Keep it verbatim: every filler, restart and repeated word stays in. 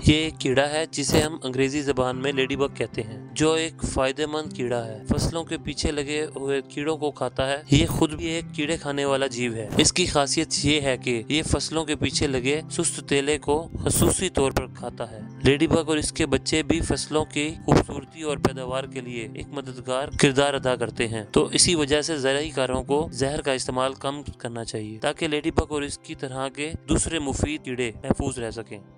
ये एक कीड़ा है जिसे हम अंग्रेजी जबान में लेडी बग कहते हैं, जो एक फायदेमंद कीड़ा है। फसलों के पीछे लगे हुए कीड़ों को खाता है। ये खुद भी एक कीड़े खाने वाला जीव है। इसकी खासियत ये है कि ये फसलों के पीछे लगे सुस्त तेले को खसूसी तौर पर खाता है। लेडी बग और इसके बच्चे भी फसलों की खूबसूरती और पैदावार के लिए एक मददगार किरदार अदा करते हैं। तो इसी वजह से ज़राई कारों को जहर का इस्तेमाल कम करना चाहिए ताकि लेडी बग और इसकी तरह के दूसरे मुफीद कीड़े महफूज रह सकें।